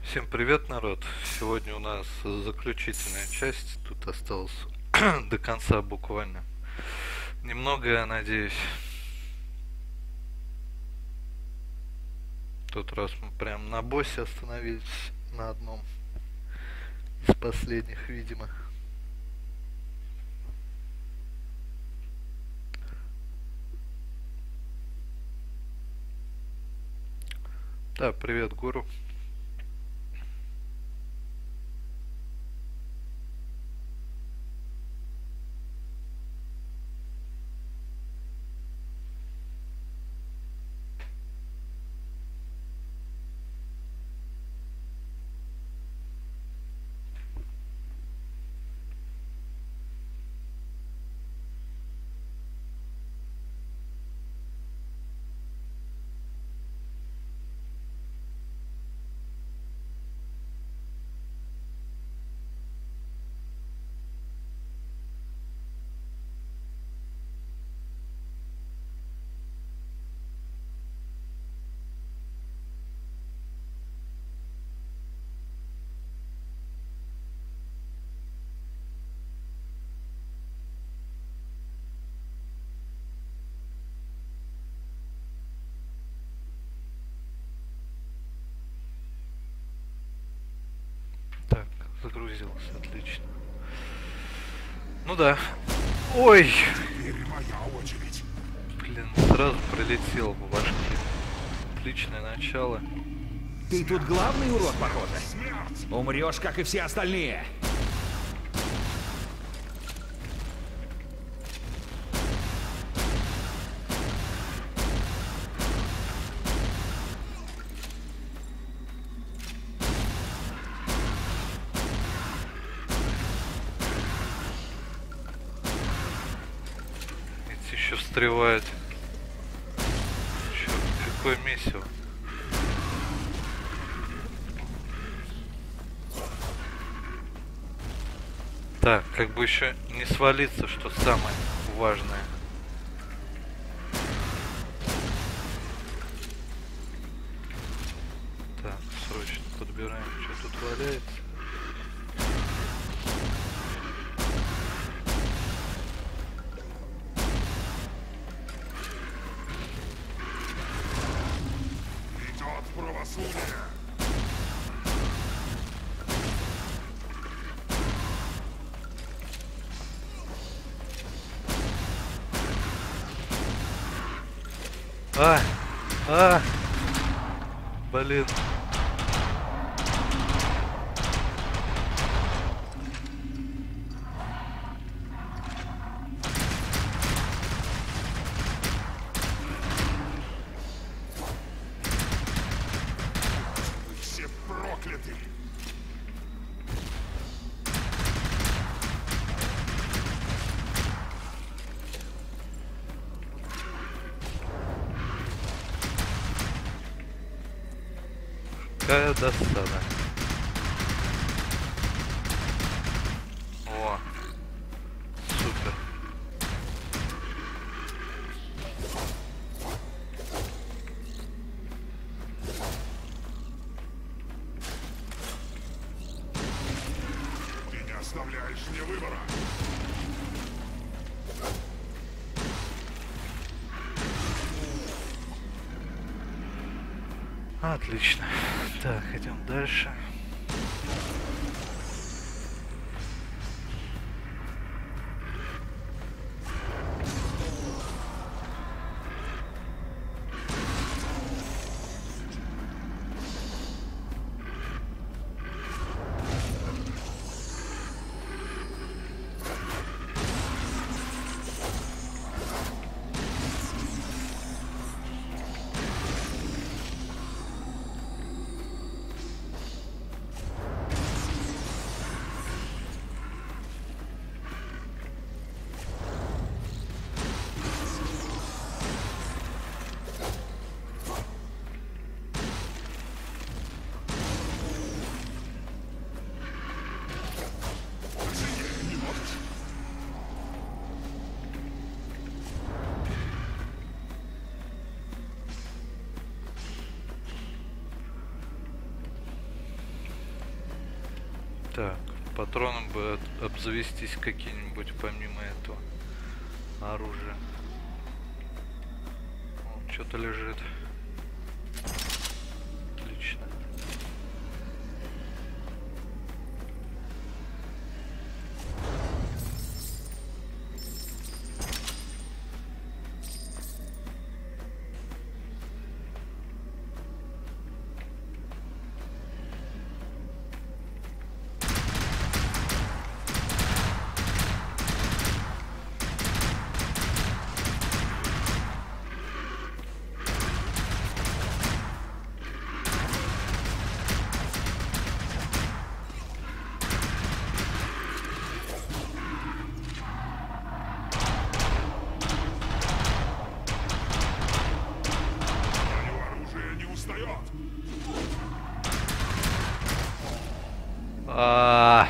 Всем привет, народ! Сегодня у нас заключительная часть. Тут осталось до конца буквально немного, я надеюсь. Тут раз мы прям на боссе остановились, на одном из последних, видимо. Да, привет, Гуру. Так, загрузился, отлично. Ну да. Ой! Теперь моя очередь. Блин, сразу прилетел в башки. Отличное начало. Ты тут главный урод, похоже. Смерть! Умрешь, как и все остальные. Эти еще встревают. Черт, какое месиво. Так, как бы еще не свалиться, что самое важное. Так, срочно подбираем, что тут валяется. Идет правосудие! А! А! Блин. Вы все прокляты! Какая досада. О, супер. Ты не оставляешь мне выбора! Отлично. Так, идем дальше. Так, патроном бы обзавестись какие-нибудь помимо этого оружия. Вон что-то лежит. Отлично. Мое оружие не устает. А.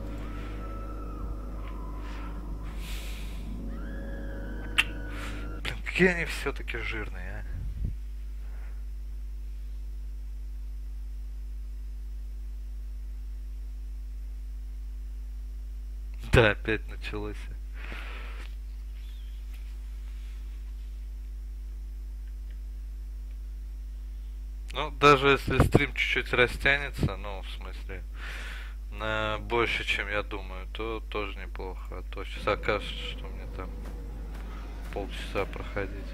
Блин, какие они все-таки жирные, а? Да, опять началось. Ну, даже если стрим чуть-чуть растянется, ну, в смысле, на больше, чем я думаю, то тоже неплохо. А то сейчас окажется, что мне там полчаса проходить.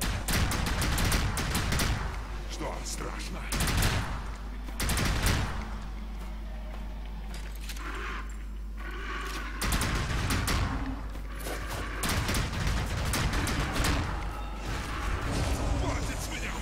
Что, страшно? Хватит с меня!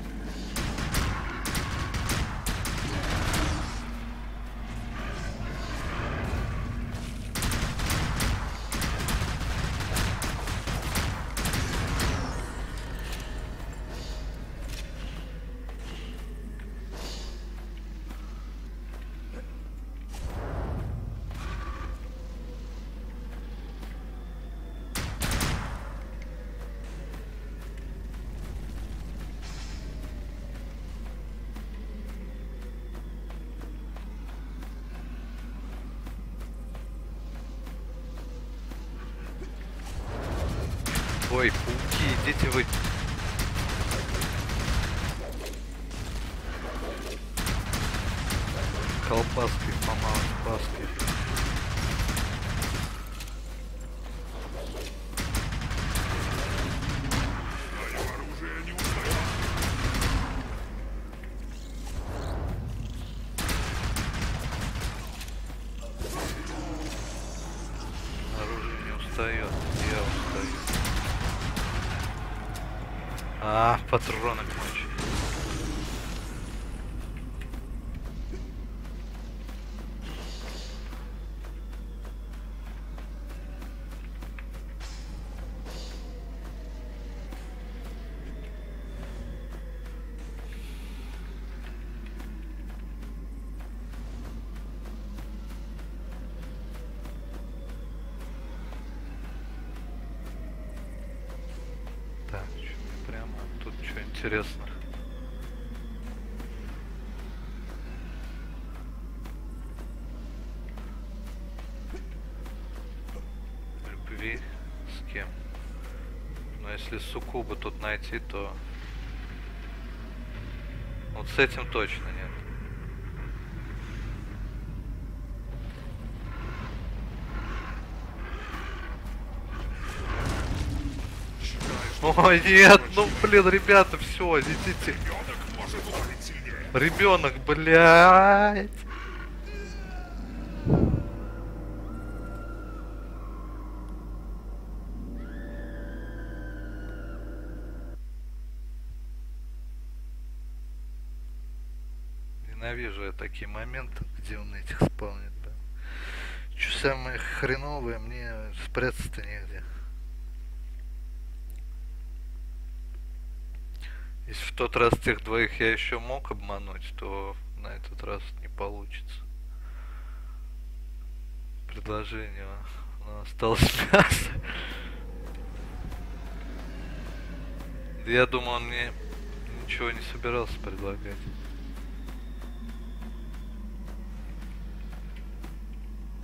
Ой, пауки, идите вы. Колбаской помалу, паской. Мое оружие не устает. Оружие не устает, я устаю. А, патроны кончились. Так, что прямо тут что интересно. Любви с кем? Но если суккубы тут найти, то вот с этим точно нет. Ой, нет, ну блин, ребята, все, идите. Ребенок может ударить сильнее. Ребенок, блядь. Ненавижу я такие моменты, где он этих спавнит, да. Что самое хреновое, мне спрятаться-то негде. Если в тот раз тех двоих я еще мог обмануть, то на этот раз не получится. Предложение, но осталось мясо. Я думаю, он мне ничего не собирался предлагать.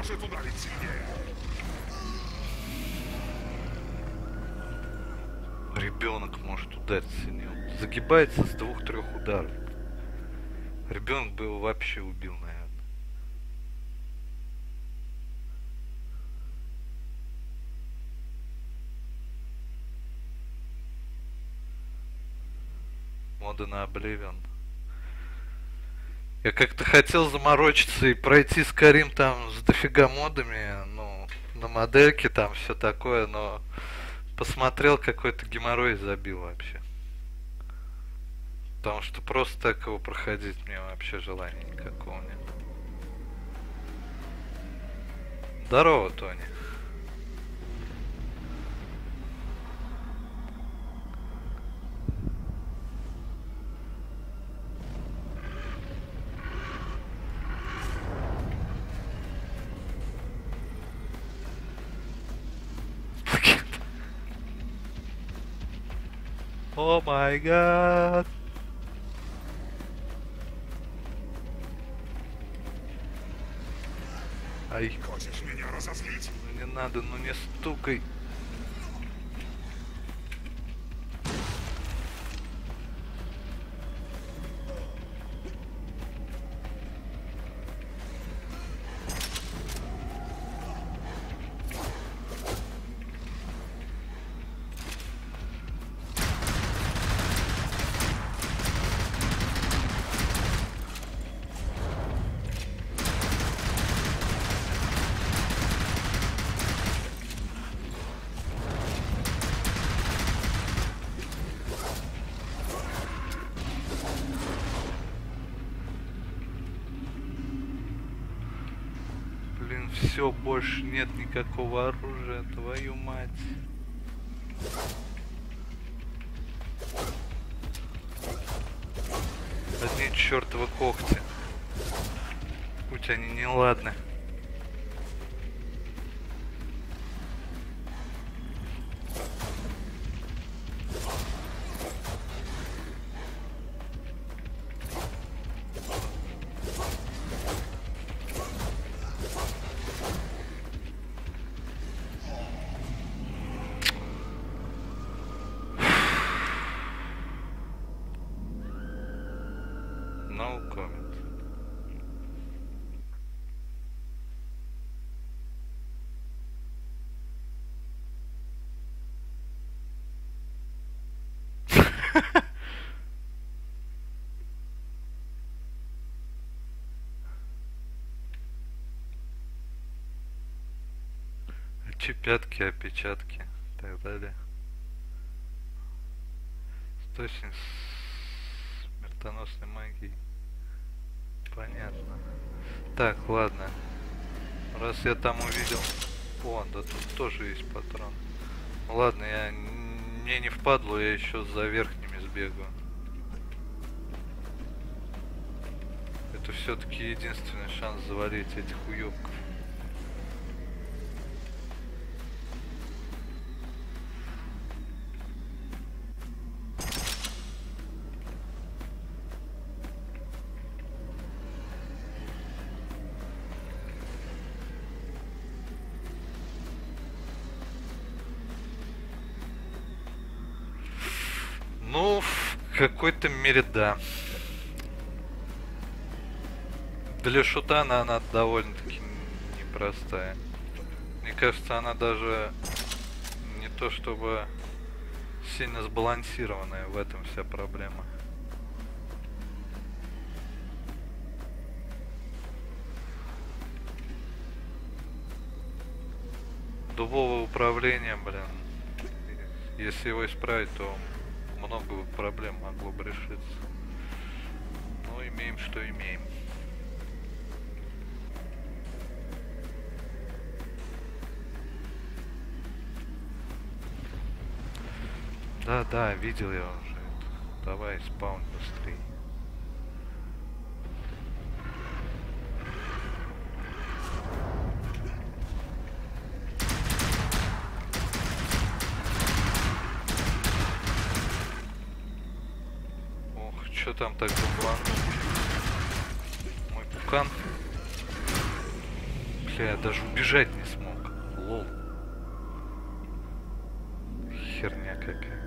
может ударить сильнее. Ребенок может ударить сильнее. Он загибается с 2-3 ударов. Ребенок бы его вообще убил, наверное. Моды на Обливион. Я как-то хотел заморочиться и пройти Скайрим там с дофига модами, ну, на модельке там все такое, но посмотрел, какой-то геморрой забил вообще. Потому что просто так его проходить мне вообще желания никакого нет. Здорово, Тони. О май гад. Ай, Хочешь меня разозлить? ну не надо, ну не стукай. Блин, все, больше нет никакого оружия, твою мать. Одни чертовы когти. Будь они неладны. No comment. Отпечатки, опечатки и так далее. Источник смертоносной магии. Понятно. Так, ладно. Раз я там увидел... О, да тут тоже есть патрон. Ладно, мне не впадло, я еще за верхними сбегаю. Это все-таки единственный шанс завалить этих уёбков. Ну, в какой-то мере да. Для шутана она довольно-таки непростая. Мне кажется, она даже не то чтобы сильно сбалансированная, в этом вся проблема. Дубовое управление, блин. Если его исправить, то много проблем могло бы решиться. Но имеем, что имеем. Да, видел я уже это. Давай, спаун быстрей. Что там так бомбанул? Мой пукан. Бля, я даже убежать не смог. Лол. Херня какая.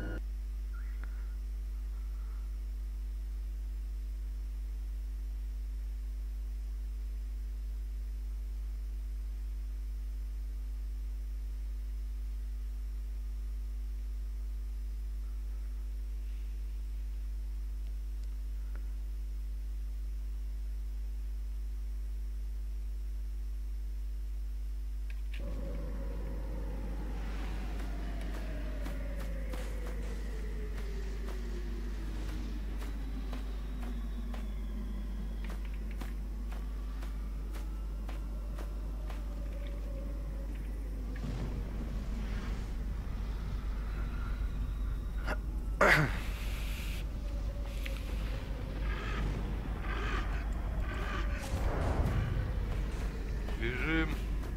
Бежим.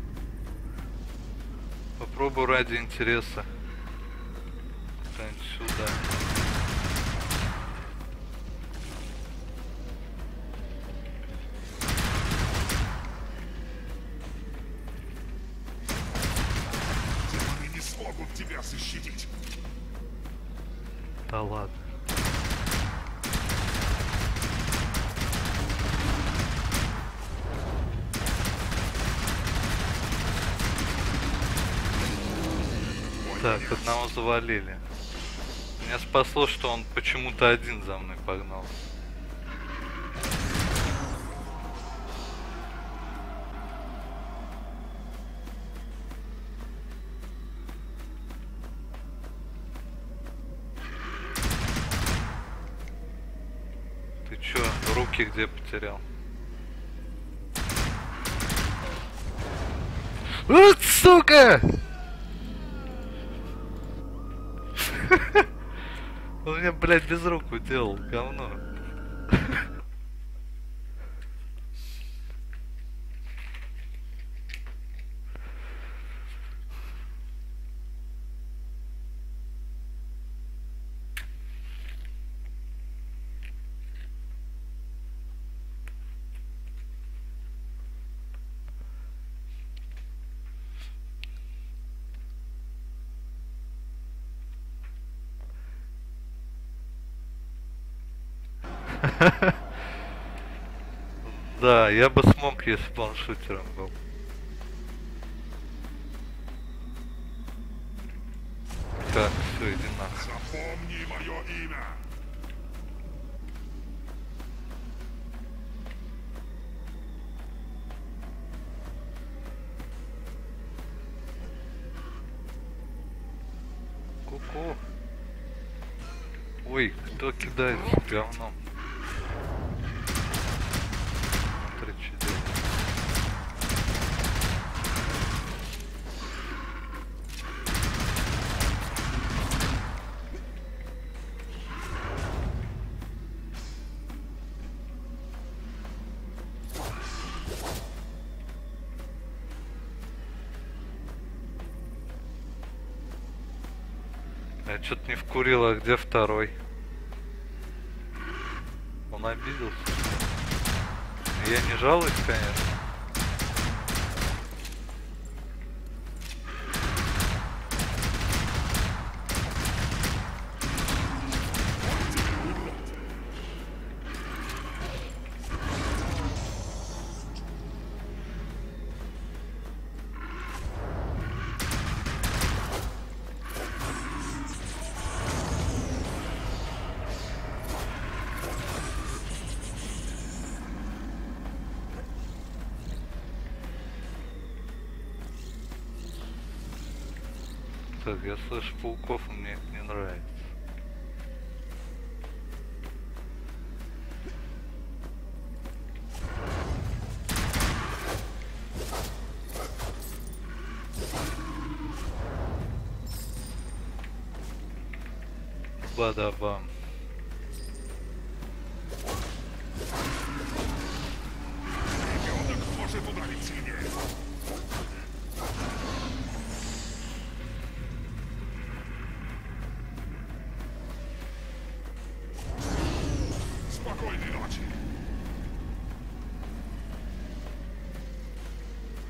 Попробую ради интереса. Куда-нибудь сюда. Демоны не смогут тебя защитить. Да ладно. Так, одного завалили. Меня спасло, что он почему-то один за мной погнал. Ты чё, руки где потерял? Вот сука! Он меня, блядь, без рук уделал, говно. Да, я бы смог, если бы он шутером был. Так, все, иди нахуй. Запомни мое имя. Ку-ку. Ой, кто кидает говном? Смотри, что делает. Я что-то не вкурил, а где второй? Он обиделся. Я не жалуюсь, конечно. Так, я слышу пауков, и мне это не нравится. Бадабам. Ребенок может ударить сильнее. Спокойной ночи.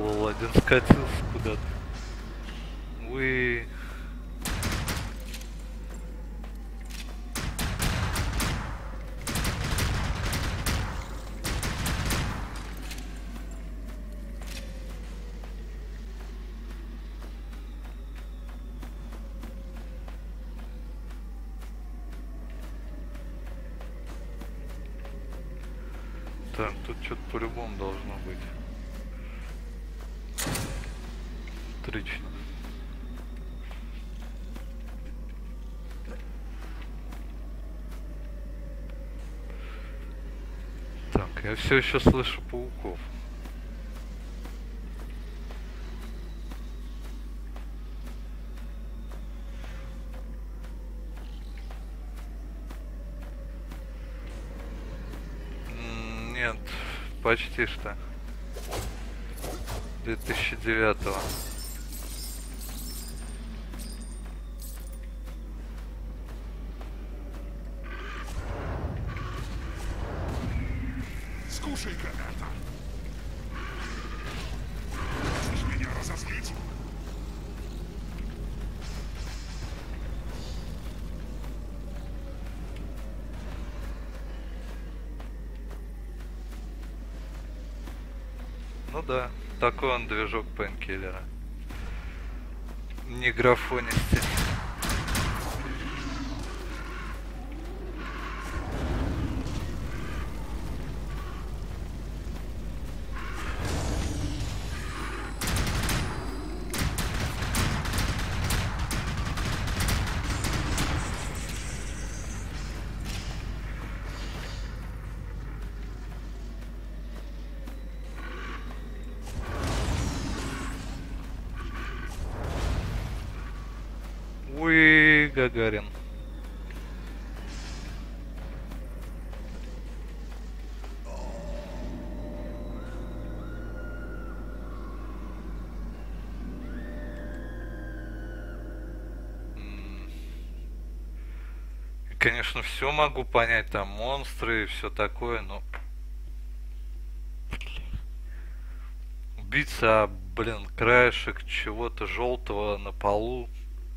Лол, один скатился куда-то. Уи. Так, тут что-то по-любому должно быть. Отлично. Так, я все еще слышу пауков. Нет, почти что. 2009-го. Скушай-ка это. Хочешь меня разозлить? Ну да, такой он движок пейнкиллера. Не графонистый. Уи, Гагарин. И, конечно, все могу понять, там монстры и все такое, но убийца, блин, краешек чего-то желтого на полу.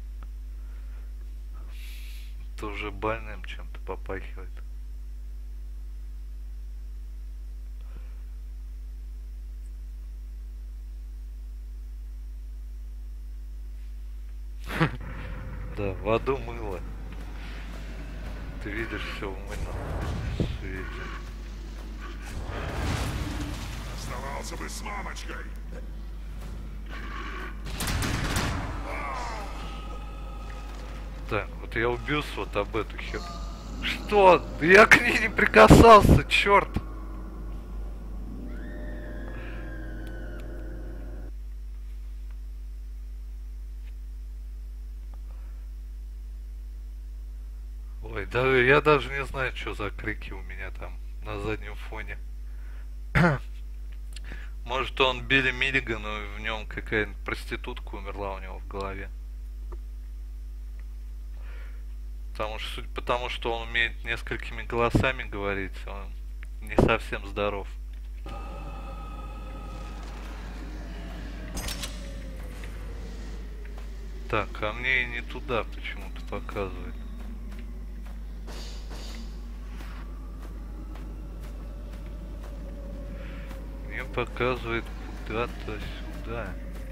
Это уже больным чем-то попахивает. Да, в аду мыло. Ты видишь все в мыльном свете. Оставался бы с мамочкой. Так, вот я убился вот об эту херню. Что? Да я к ней не прикасался, черт! Ой, да я даже не знаю, что за крики у меня там на заднем фоне. Может, он Билли Миллиган, и в нем какая-нибудь проститутка умерла у него в голове. Потому что он умеет несколькими голосами говорить, он не совсем здоров. Так, а мне и не туда почему-то показывает. Мне показывает куда-то сюда.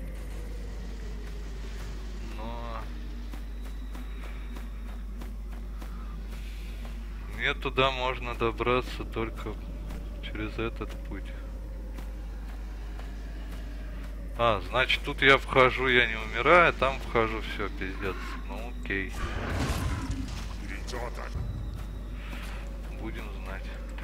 Но мне туда можно добраться только через этот путь. А, значит, тут я вхожу, я не умираю, а там вхожу, все, пиздец. Ну, окей. Идет так. Будем знать.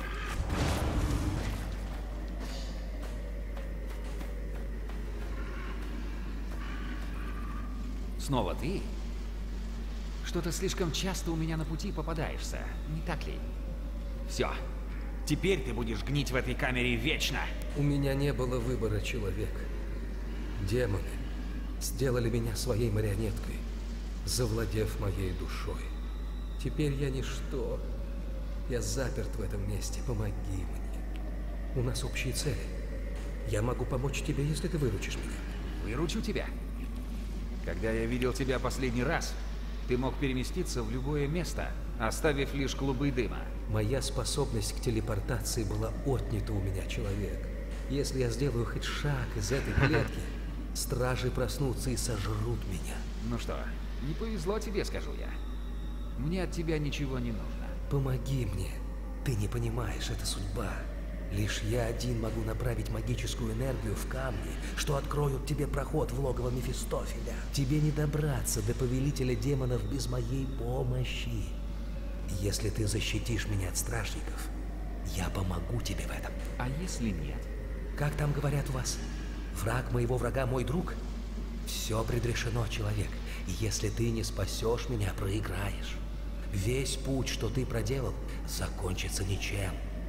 Снова ты? Что-то слишком часто у меня на пути попадаешься, не так ли? Все. Теперь ты будешь гнить в этой камере вечно. У меня не было выбора, человек. Демоны сделали меня своей марионеткой, завладев моей душой. Теперь я ничто. Я заперт в этом месте. Помоги мне. У нас общие цели. Я могу помочь тебе, если ты выручишь меня. Выручу тебя. Когда я видел тебя последний раз, ты мог переместиться в любое место, оставив лишь клубы дыма. Моя способность к телепортации была отнята у меня, человек. Если я сделаю хоть шаг из этой клетки, стражи проснутся и сожрут меня. Ну что, не повезло тебе, скажу я. Мне от тебя ничего не нужно. Помоги мне. Ты не понимаешь, это судьба. Лишь я один могу направить магическую энергию в камни, что откроют тебе проход в логово Мефистофеля. Тебе не добраться до повелителя демонов без моей помощи. Если ты защитишь меня от стражников, я помогу тебе в этом. А если нет? Как там говорят у вас? Враг моего врага мой друг? Все предрешено, человек. И если ты не спасешь меня, проиграешь. Весь путь, что ты проделал, закончится ничем.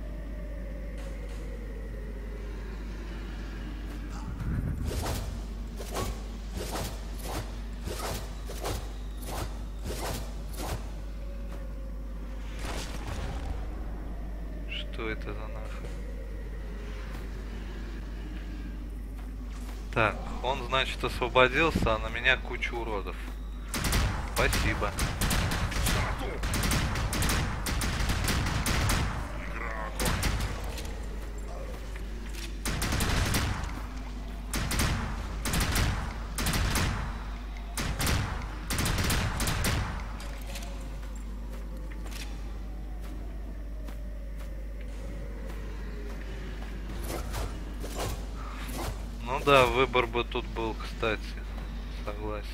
Что это за нахуй? Так, он, значит, освободился, а на меня куча уродов. Спасибо. Игра окончена. Ну да, выбор бы тут был, кстати. Согласен.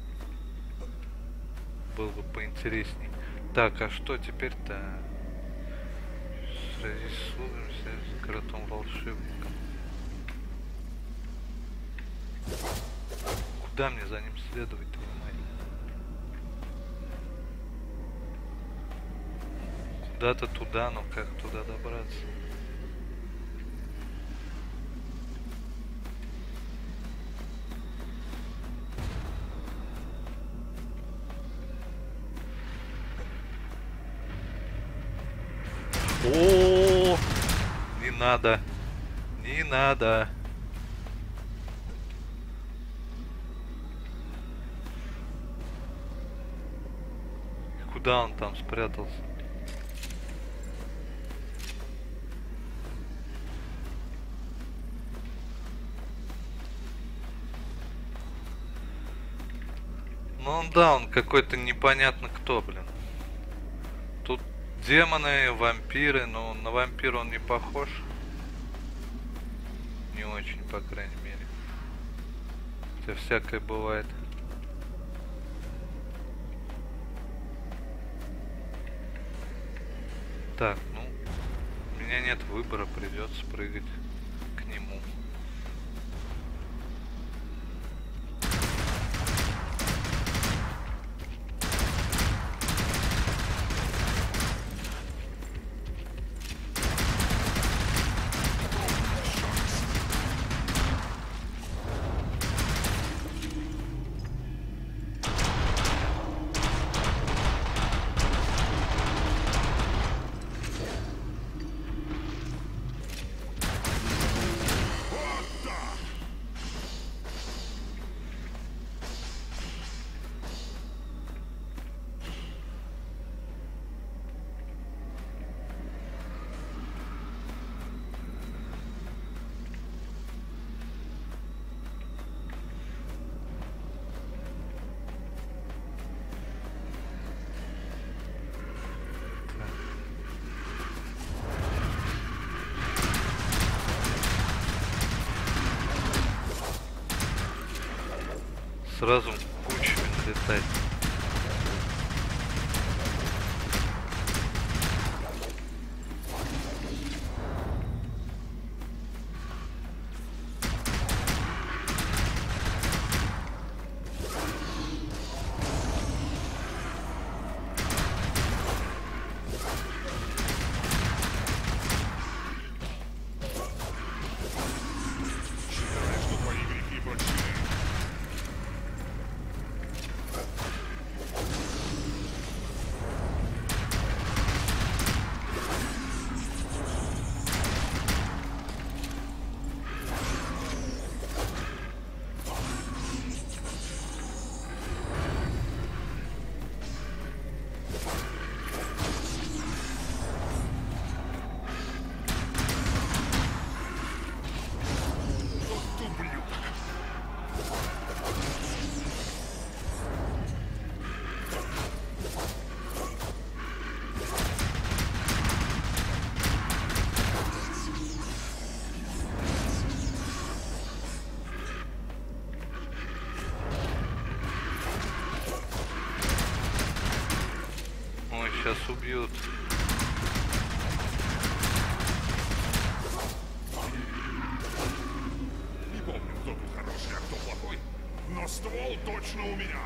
Было бы поинтересней. Так, а что теперь-то? Сразись с слугами, с кротом-волшебником. Куда мне за ним следовать, понимаете? Куда-то туда, но как туда добраться? О, не надо, не надо. Куда он там спрятался? Ну он, да, он какой-то непонятно кто, блин. Тут демоны, вампиры, но на вампира он не похож. Не очень, по крайней мере. Хотя всякое бывает. Так, ну, у меня нет выбора, придется прыгать к нему. Сразу кучами налетать. Считай, что твои грехи прощены. убьют. Не помню, кто тут хороший, а кто плохой. Но ствол точно у меня.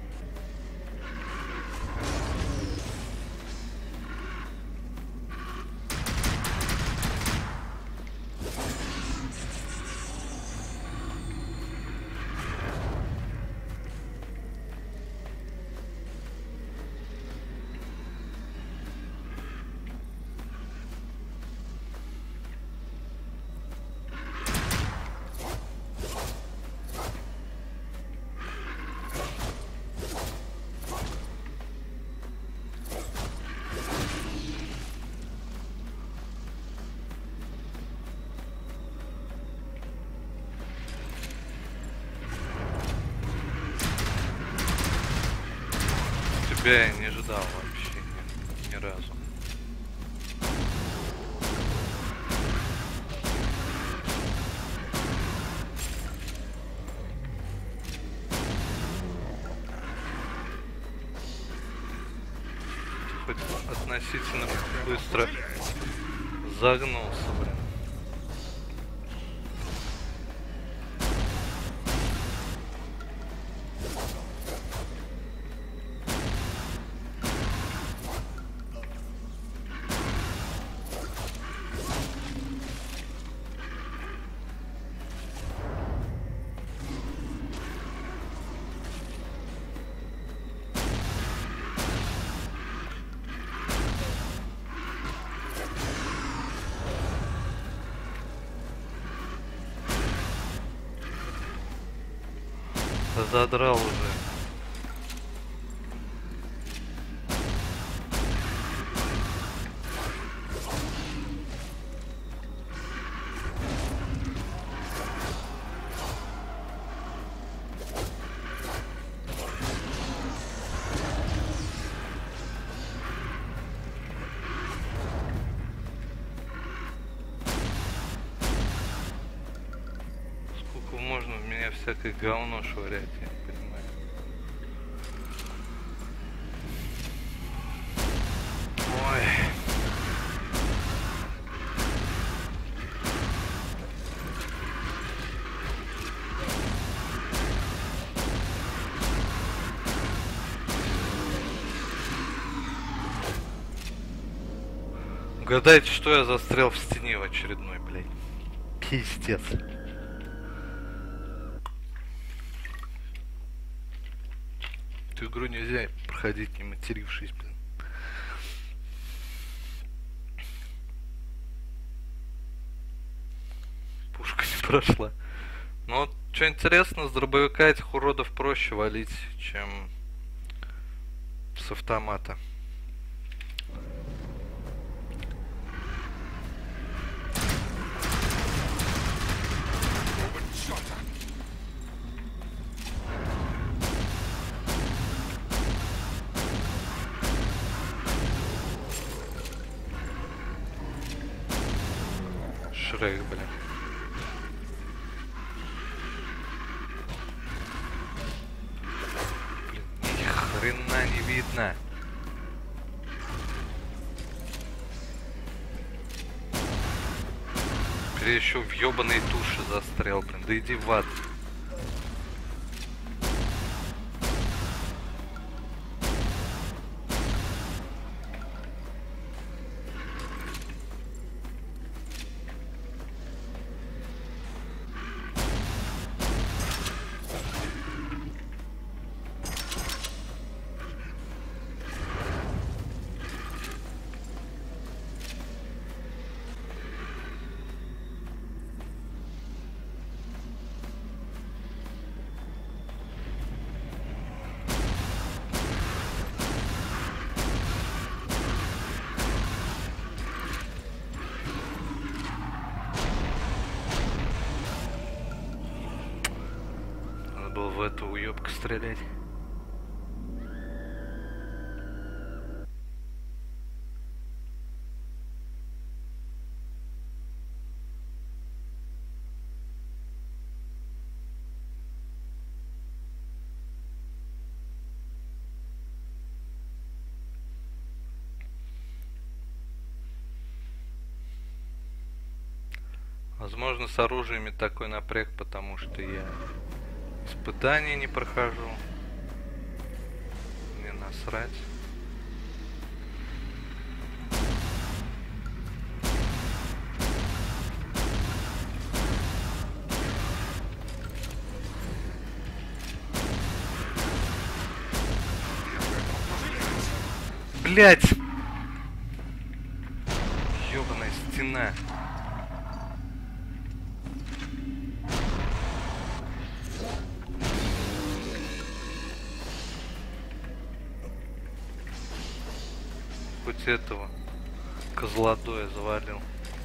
Тебя я не ожидал вообще ни разу. Хоть относительно быстро загнулся, блин. Задрал уже. Сколько можно в меня всякое говно швырять, я не понимаю. Ой. Угадайте, что я застрял в стене в очередной, блядь. Пиздец. Эту игру нельзя проходить, не матерившись, блин. Пушка не прошла. Но вот, что интересно, с дробовика этих уродов проще валить, чем с автомата. Шрек, блин. Блин, ни хрена не видно. Теперь еще в ёбаной туше застрял, блин. Да иди в ад. Надо было в эту уёбку стрелять. Возможно, с оружиями такой напряг, потому что я испытания не прохожу. Мне насрать. Блять! Ёбаная стена. Хоть этого козлодоя завалил.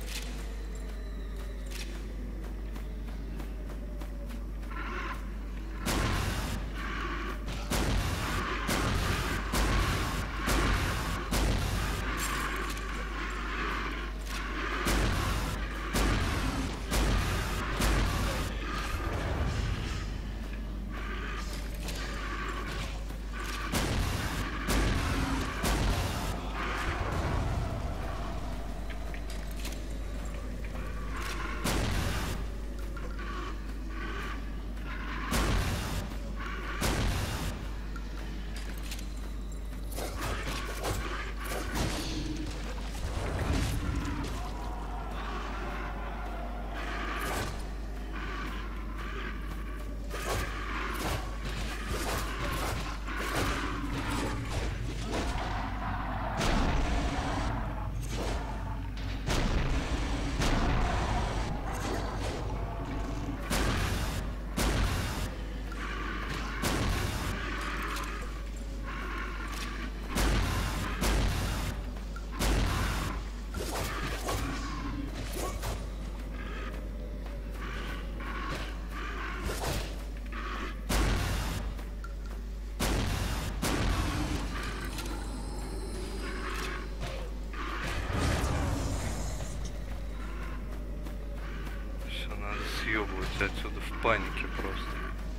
Съебывать отсюда в панике просто.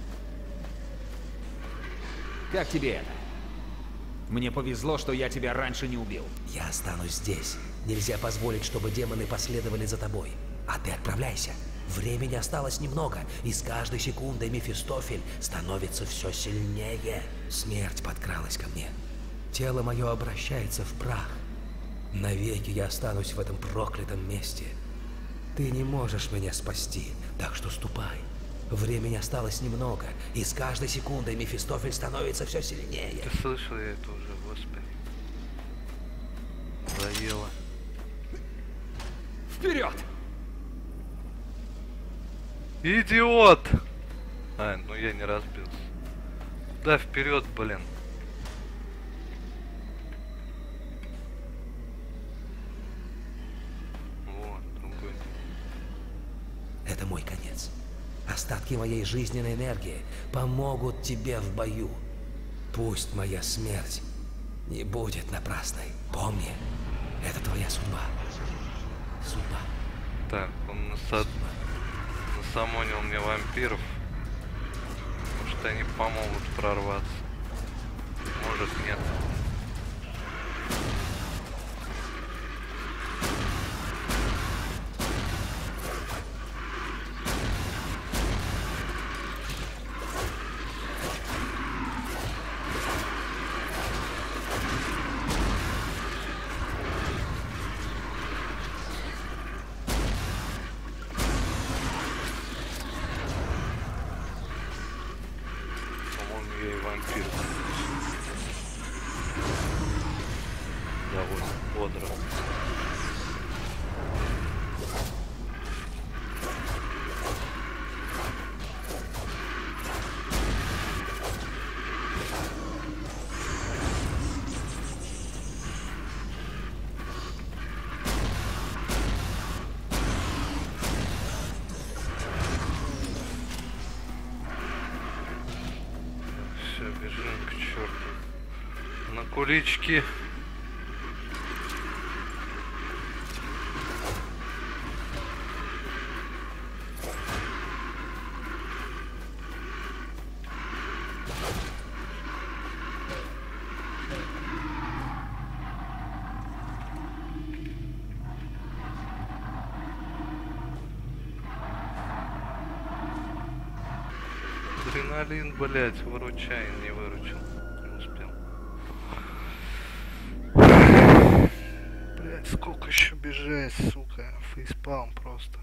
Как тебе это? Мне повезло, что я тебя раньше не убил. Я останусь здесь. Нельзя позволить, чтобы демоны последовали за тобой. А ты отправляйся. Времени осталось немного, и с каждой секундой Мефистофель становится все сильнее. Смерть подкралась ко мне. Тело мое обращается в прах. Навеки я останусь в этом проклятом месте. Ты не можешь меня спасти, так что ступай. Времени осталось немного, и с каждой секундой Мефистофель становится все сильнее. Ты слышал я это уже, господи. Заело. Вперед! Идиот! А, ну я не разбился. Да, вперед, блин. Вот, другой. Это мой конец. Остатки моей жизненной энергии помогут тебе в бою. Пусть моя смерть не будет напрасной. Помни, это твоя судьба. Судьба. Так, он насамонил мне вампиров. Может, они помогут прорваться. Может, нет. Я и вампир. Довольно бодро. Все, бежим к черту. На кулички. Адреналин, блять, выручай, не выручил. Не успел. Блять, сколько еще бежать, сука. Фейспалм просто.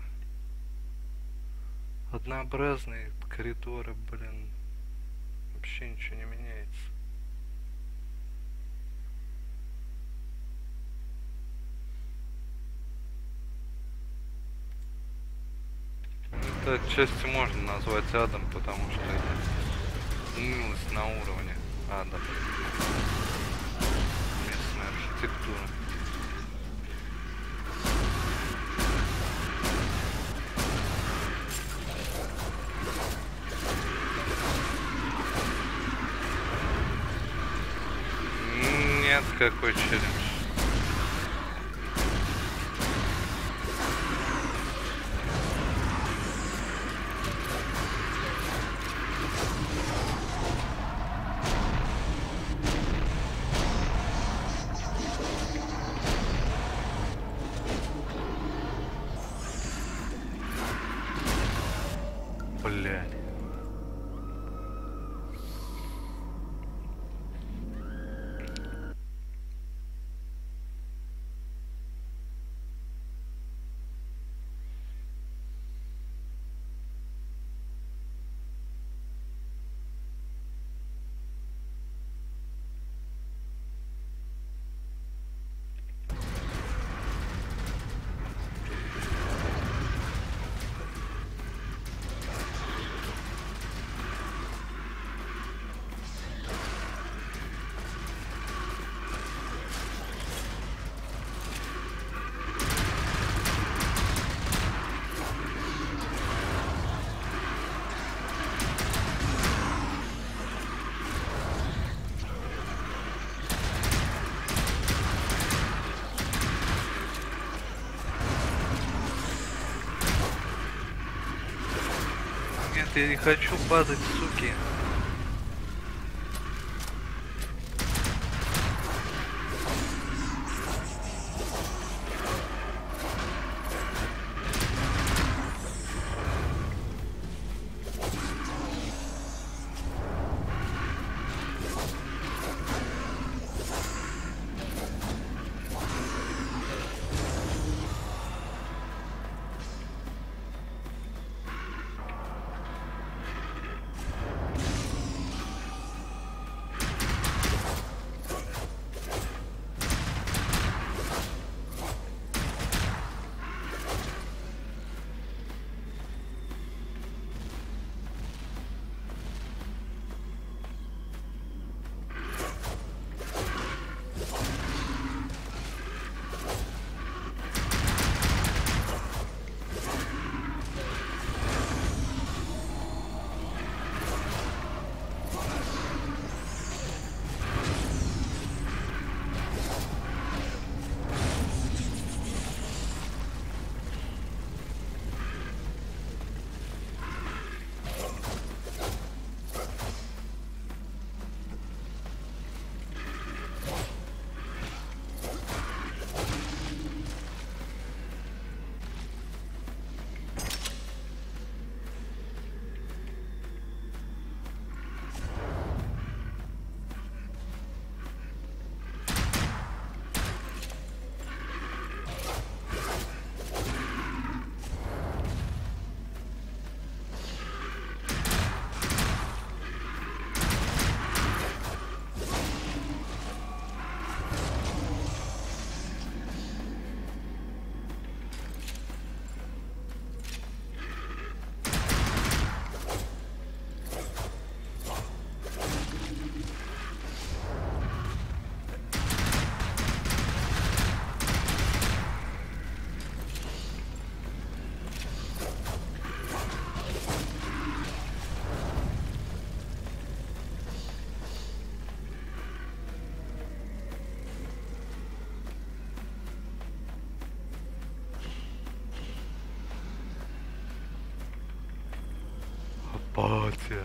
Однообразные коридоры, блин. Вообще ничего не меняется. Это отчасти можно назвать адом, потому что это унылость на уровне ада. Местная архитектура. Нет, какой челлендж. Блядь. Нет, я не хочу падать, суки. Апатия.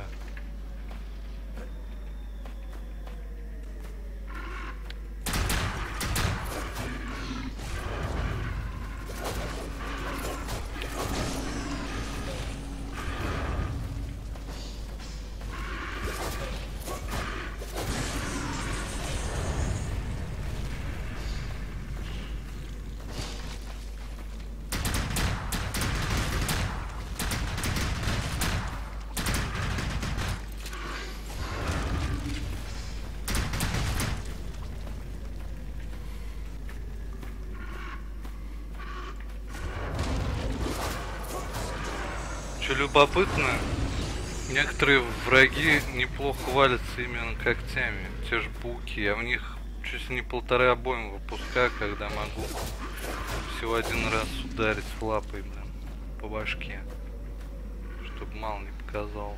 Что любопытно, некоторые враги неплохо валятся именно когтями. Те же пауки, я в них чуть ли не 1,5 обойма выпускаю, когда могу всего 1 раз ударить лапой, блин, по башке. Чтоб мало не показалось.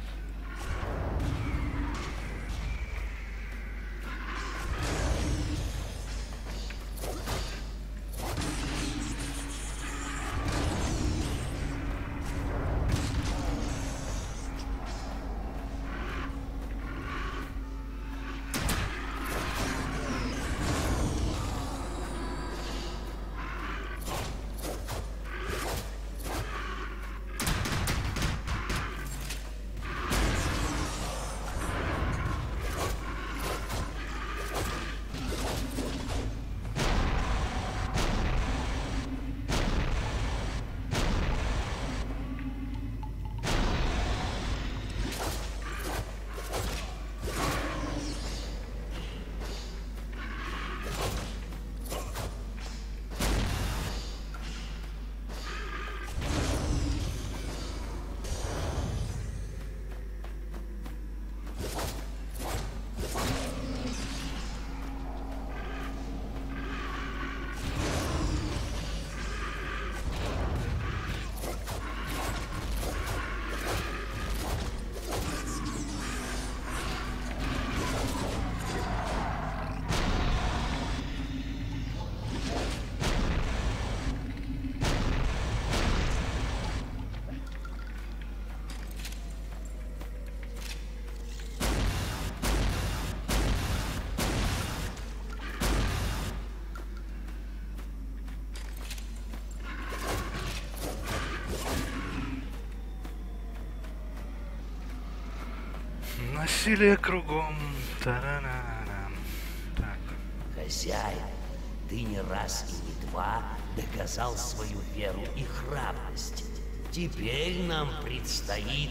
Насилие кругом. Та-ра-ра-ра. Так. Хозяин, ты не раз и не два доказал свою веру и храбрость. Теперь нам предстоит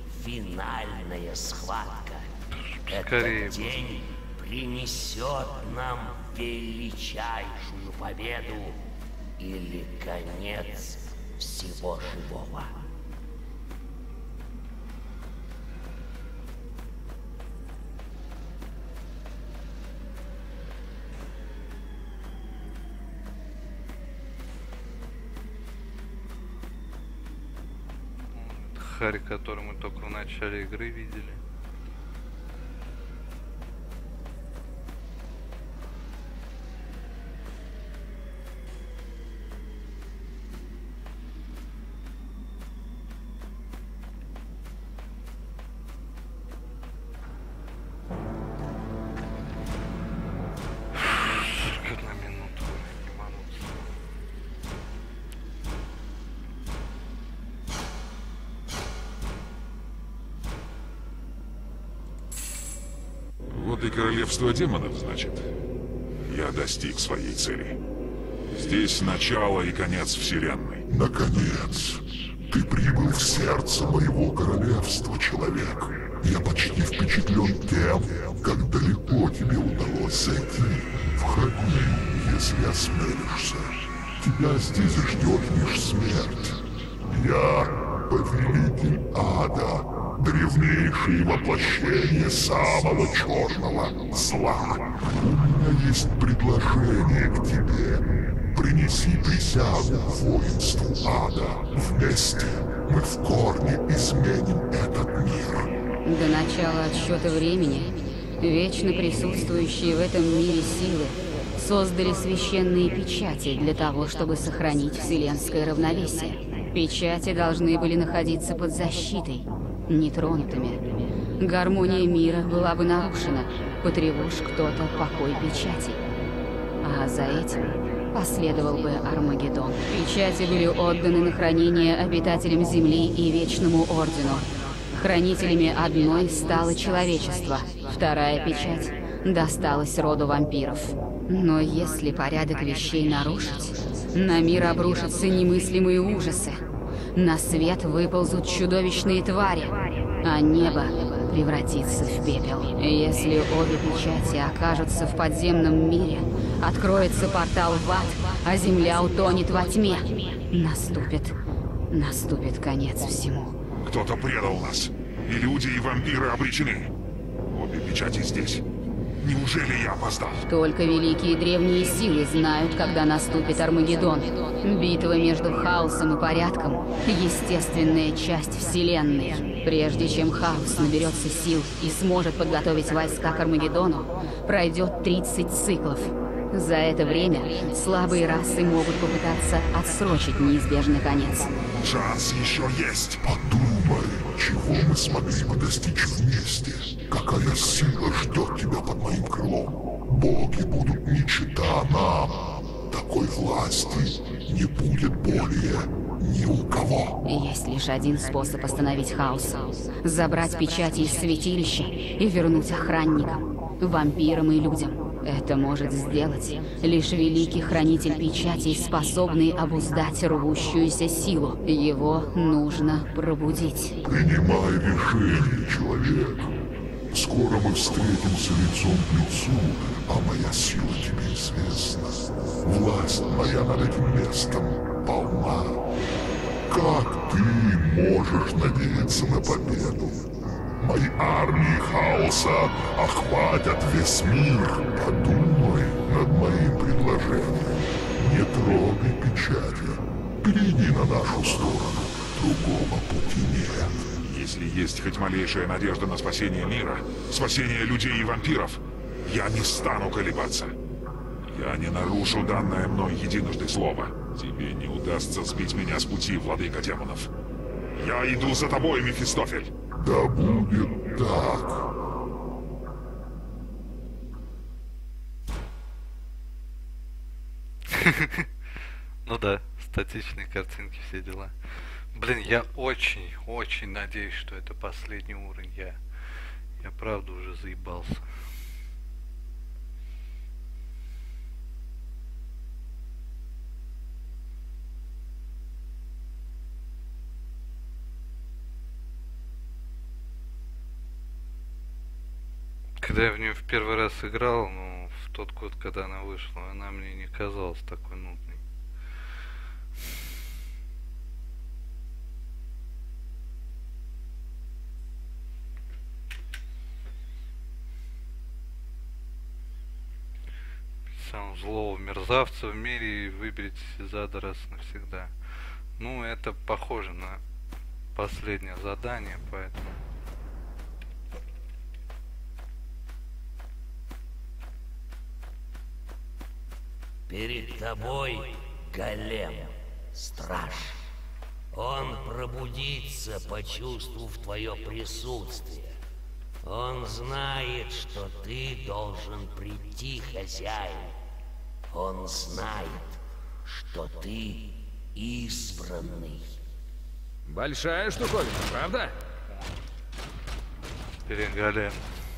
финальная схватка. Скорее. Этот день принесет нам величайшую победу или конец всего живого. Харри, который мы только в начале игры видели. Только на минуту ебануться. Вот и королевство демонов, значит. Я достиг своей цели. Здесь начало и конец вселенной. Наконец, ты прибыл в сердце моего королевства, человек. Я почти впечатлен тем, как далеко тебе удалось зайти. Входи, если осмелишься. Тебя здесь ждет лишь смерть. Я повелитель ада, древнейшее воплощение самого черного зла. У меня есть предложение к тебе. Принеси присягу воинству ада. Вместе мы в корне изменим этот мир. До начала отсчета времени вечно присутствующие в этом мире силы создали священные печати для того, чтобы сохранить вселенское равновесие. Печати должны были находиться под защитой, нетронутыми. Гармония мира была бы нарушена, потревожь кто-то покой печати. А за этим последовал бы Армагеддон. Печати были отданы на хранение обитателям Земли и Вечному Ордену. Хранителями одной стало человечество, вторая печать досталась роду вампиров. Но если порядок вещей нарушить, на мир обрушатся немыслимые ужасы. На свет выползут чудовищные твари, а небо превратится в пепел. Если обе печати окажутся в подземном мире, откроется портал в ад, а земля утонет во тьме. Наступит конец всему. Кто-то предал нас. И люди, и вампиры обречены. Обе печати здесь. Неужели я опоздал? Только великие древние силы знают, когда наступит Армагеддон. Битва между хаосом и порядком – естественная часть Вселенной. Прежде чем хаос наберется сил и сможет подготовить войска к Армагеддону, пройдет 30 циклов. За это время слабые расы могут попытаться отсрочить неизбежный конец. Шанс еще есть. Подумай, чего мы смогли бы достичь вместе. Какая сила ждет тебя под моим крылом. Боги будут не чета нам. Такой власти не будет более ни у кого. Есть лишь один способ остановить хаос. Забрать печати из святилища и вернуть охранникам, вампирам и людям. Это может сделать лишь великий хранитель печатей, способный обуздать рвущуюся силу. Его нужно пробудить. Принимай решение, человек. Скоро мы встретимся лицом к лицу, а моя сила тебе известна. Власть моя над этим местом полна. Как ты можешь надеяться на победу? Мои армии хаоса охватят весь мир. Подумай над моим предложением. Не трогай печати. Перейди на нашу сторону. Другого пути нет. Если есть хоть малейшая надежда на спасение мира, спасение людей и вампиров, я не стану колебаться. Я не нарушу данное мной единожды слово. Тебе не удастся сбить меня с пути, владыка демонов. Я иду за тобой, Мефистофель. Да будет так. Ну да, статичные картинки, все дела. Блин, я очень надеюсь, что это последний уровень. Я правда уже заебался. Когда я в нее в первый раз играл, ну, в тот год, когда она вышла, она мне не казалась такой нудной. Самого злого мерзавца в мире и выберите Сезада раз навсегда. Ну, это похоже на последнее задание, поэтому... Перед тобой голем, страж. Он пробудится, почувствовав твое присутствие. Он знает, что ты должен прийти, хозяин. Он знает, что ты избранный. Большая штуковина, правда? Переголем.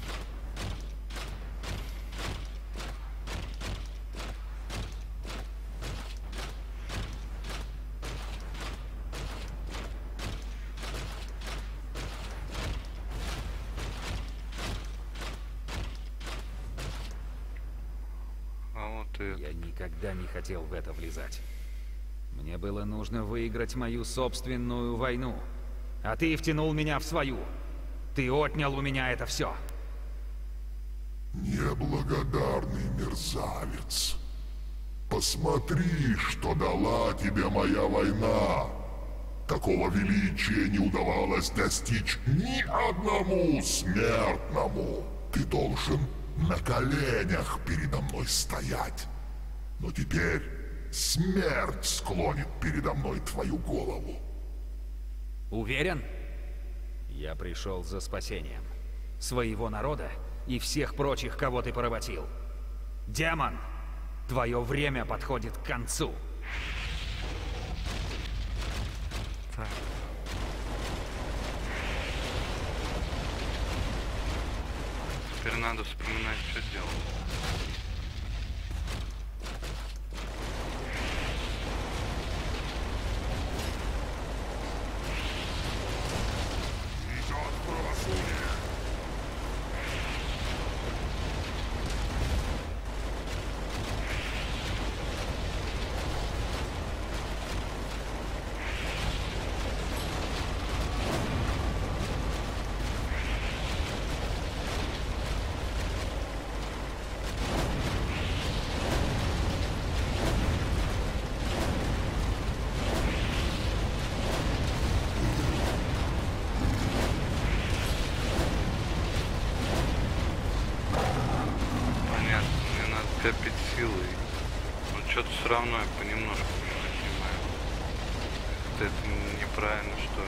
Я никогда не хотел в это влезать. Мне было нужно выиграть мою собственную войну. А ты втянул меня в свою. Ты отнял у меня это все. Неблагодарный мерзавец. Посмотри, что дала тебе моя война. Такого величия не удавалось достичь ни одному смертному. Ты должен на коленях передо мной стоять. Но теперь смерть склонит передо мной твою голову. Уверен? Я пришел за спасением. Своего народа и всех прочих, кого ты поработил. Демон, твое время подходит к концу. Так. Теперь надо вспоминать, что делать. равно я понемножку не понимаю. Это неправильно, что ли?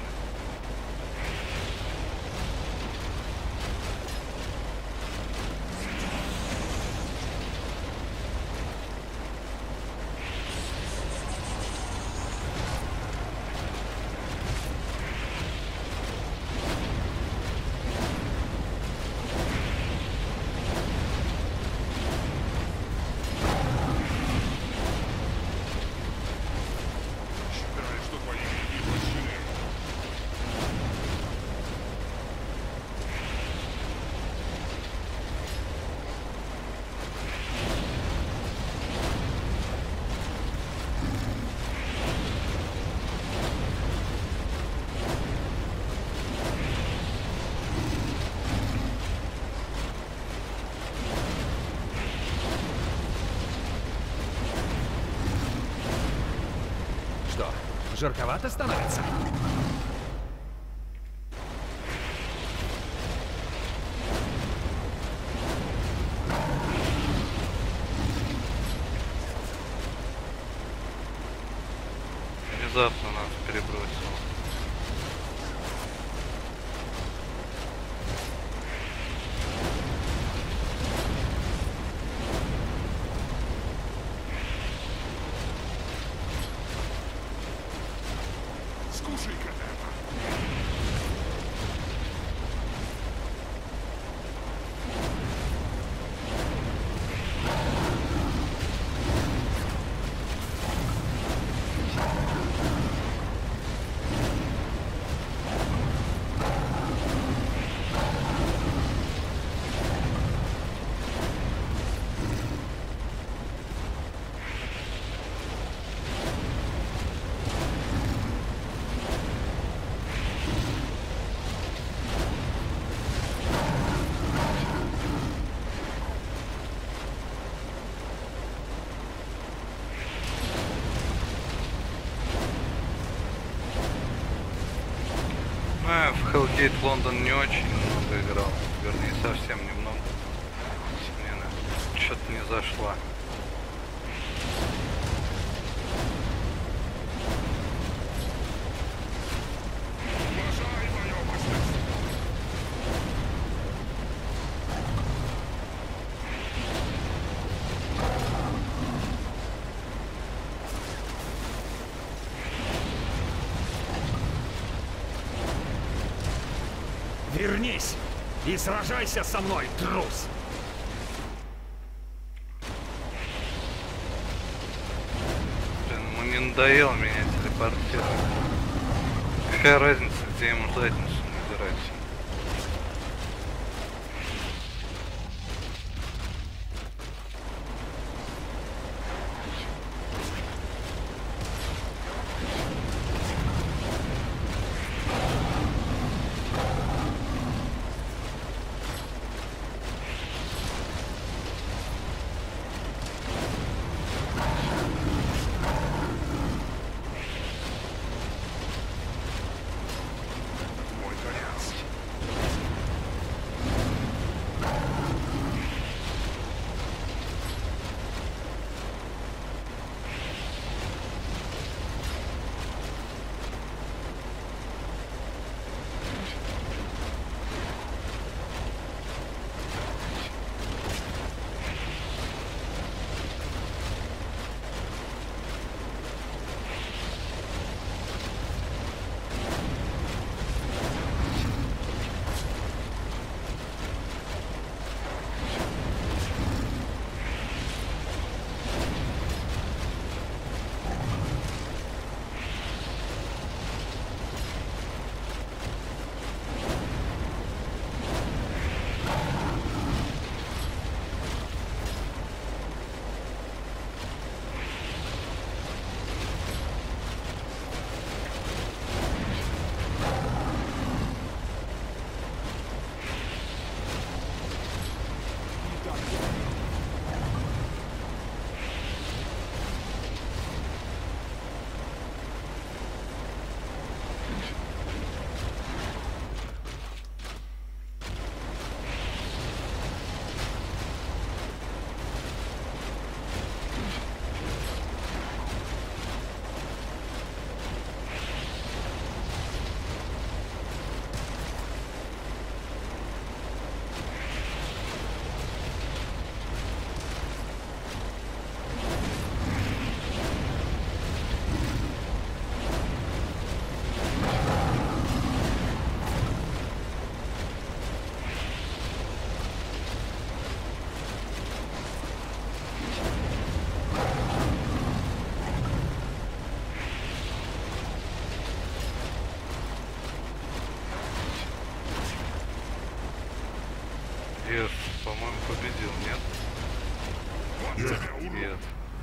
Считаю, что твои грехи прощены. Что, жарковато становится? Внезапно нас перебросило. Скушай-ка это. Ну, я в Hellgate London не очень много играл. Вернее, совсем немного. Мне что-то не зашла. Уважай мое мастерство. Вернись и сражайся со мной, трус! Блин, ему не надоело меня телепортировать. Какая разница, где ему задницу набирать? Мой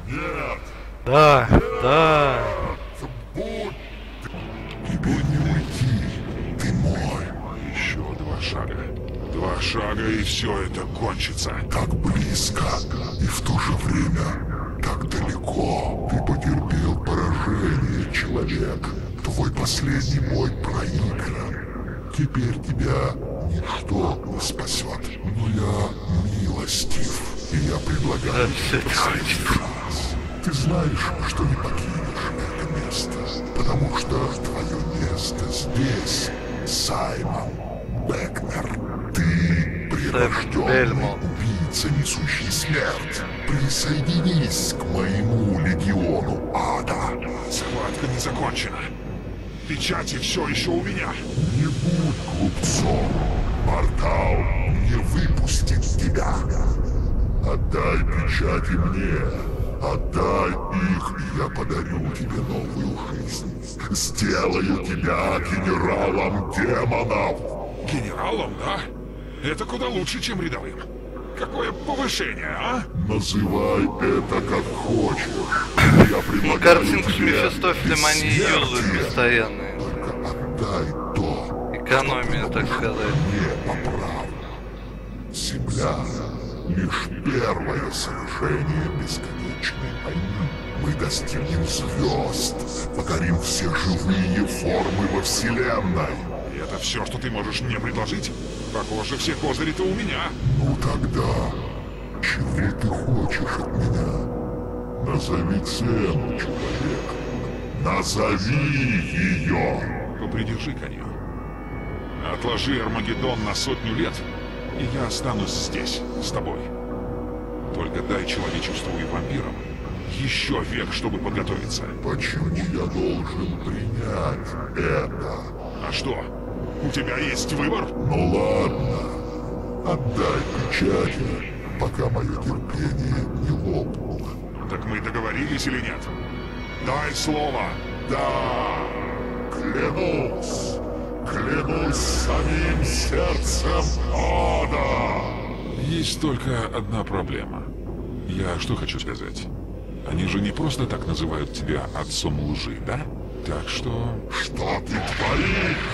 Нет! Да, да. Тебе не уйти. Ты мой. Еще 2 шага. 2 шага, и все это кончится. Так близко и в то же время так далеко. Ты потерпел поражение, человек. Твой последний бой проигран. Теперь тебя ничто не спасет. Но я милостив, и я предлагаю тебе последний шанс. Ты знаешь, что не покинешь это место, потому что твое место здесь, Саймон Бекнер. Ты прирожденный Бельмо. убийца, несущий смерть. Присоединись к моему легиону ада. Схватка не закончена. Печати все еще у меня. Не будь глупцом. Портал не выпустит тебя. Отдай печати мне. Отдай их, и я подарю тебе новую жизнь. Сделаю тебя генералом демонов. Генералом, да? Это куда лучше, чем рядовым. Какое повышение, а? Называй это как хочешь. Я предлагаю Картинку с тебе Мефистофелем они юзают бессмертие. постоянно. Только отдай то, Экономия, так сказать. не по праву. Земля — лишь первое сражение бесконечной войны. Мы достигнем звезд, покорим все живые формы во Вселенной. И это все, что ты можешь мне предложить? Похоже, все козыри-то у меня. Ну тогда, чего ты хочешь от меня? Назови цену, человек. Назови ее! Попридержи коню. Отложи Армагеддон на 100 лет, и я останусь здесь, с тобой. Только дай человечеству и вампирам еще век, чтобы подготовиться. Почему я должен принять это? А что? У тебя есть выбор? Ну ладно, отдай печати, пока мое терпение не лопнуло. Так мы договорились или нет? Дай слово. Да, клянусь, клянусь самим сердцем ада. Есть только одна проблема. Я что хочу сказать? Они же не просто так называют тебя отцом лжи, да? Так что... Что ты творишь?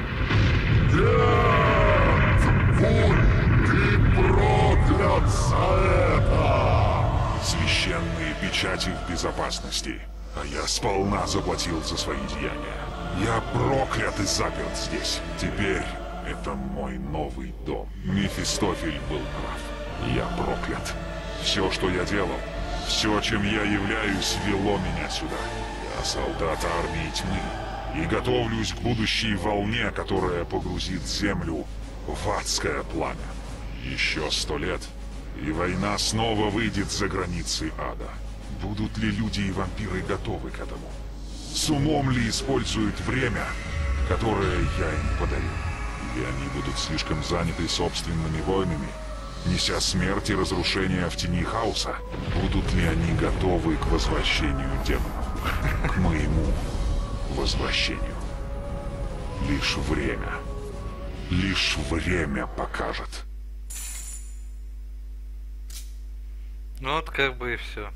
Нет! Будь ты проклят за это! Священные печати в безопасности. А я сполна заплатил за свои деяния. Я проклят и заперт здесь. Теперь это мой новый дом. Мефистофель был прав. Я проклят. Все, что я делал, все, чем я являюсь, вело меня сюда. Я солдат армии тьмы и готовлюсь к будущей волне, которая погрузит землю в адское пламя. Еще 100 лет, и война снова выйдет за границы ада. Будут ли люди и вампиры готовы к этому? С умом ли используют время, которое я им подарю? Или они будут слишком заняты собственными войнами, неся смерть и разрушение в тени хаоса? Будут ли они готовы к возвращению демонов? К моему возвращению? Лишь время покажет. Ну вот как бы и все.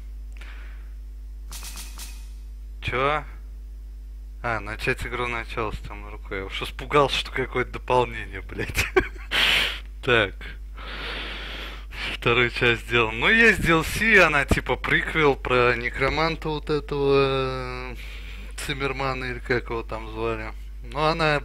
Чё? А, начать игру начало с там рукой. Я уж испугался, что какое-то дополнение, блядь. Так. Вторую часть сделал. Ну, есть DLC, она типа приквел про некроманта вот этого Циммермана, или как его там звали. Ну, она...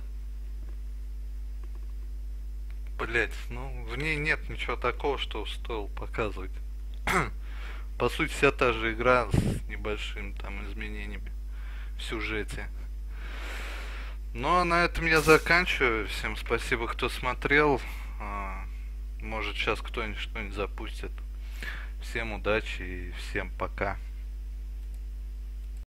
Блять, ну, в ней нет ничего такого, что стоило показывать. По сути, вся та же игра с небольшими там изменениями в сюжете. Ну, а на этом я заканчиваю. Всем спасибо, кто смотрел. Может, сейчас кто-нибудь что-нибудь запустит. Всем удачи и всем пока.